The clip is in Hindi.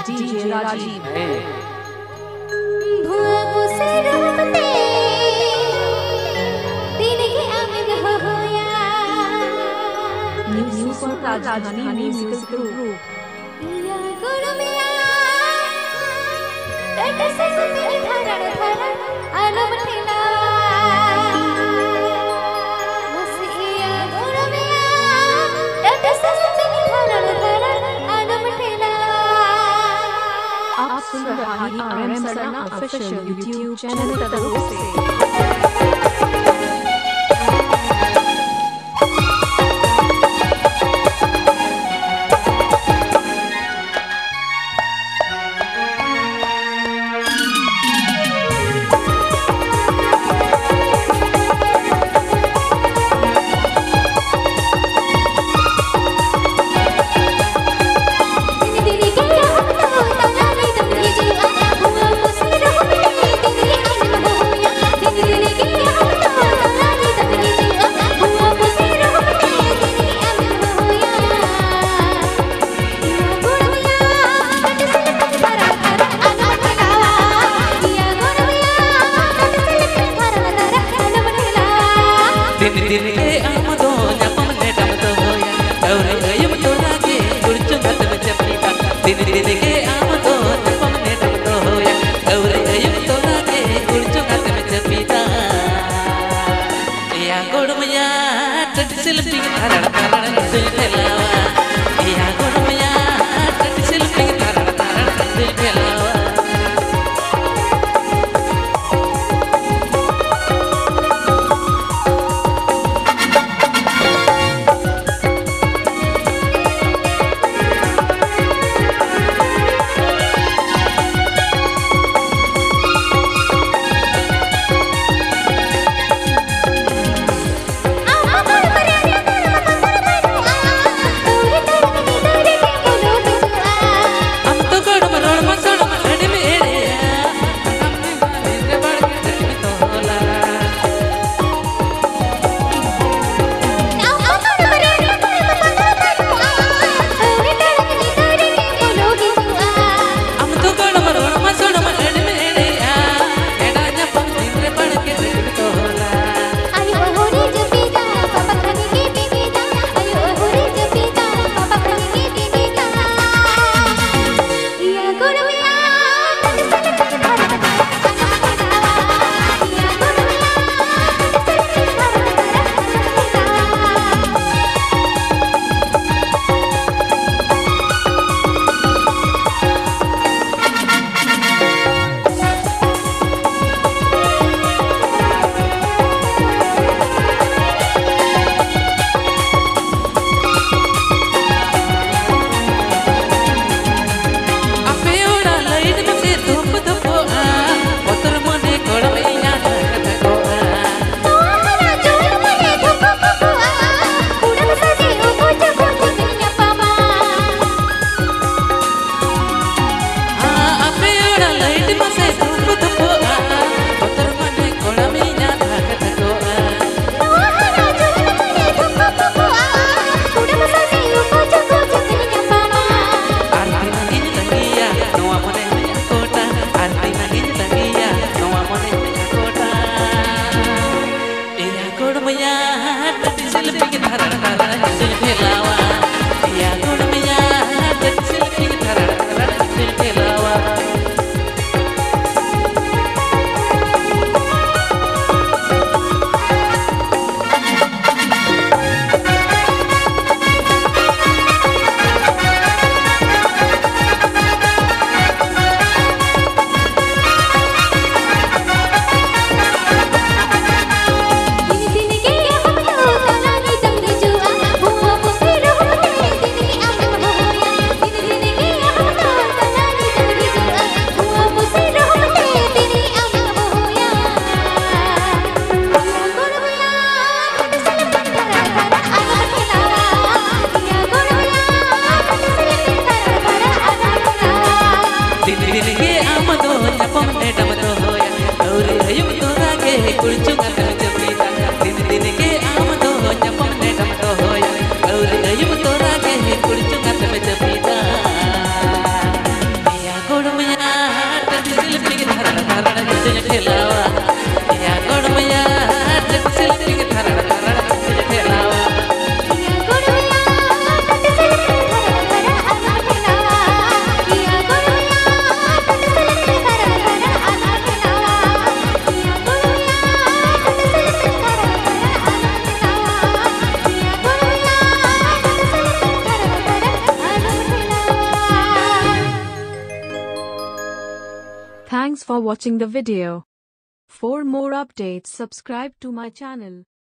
DJ Rajiv है। New super Rajdhani musical group. आप सुन रहे हैं RM Sarna official YouTube channel की तरफ से। दिन के आमदो जपम ने डमदो होया और अयम तो लागे गुरचु गत में चपीता दिन के आमदो जपम ने डमदो होया और अयम तो लागे गुरचु गत में चपीता या गोड़मया टट शिल्पी धरण धरण दिल फैलावा या गोड़मया टट शिल्पी धरण धरण दिल फैलावा। Thanks for watching the video. For more updates, subscribe to my channel.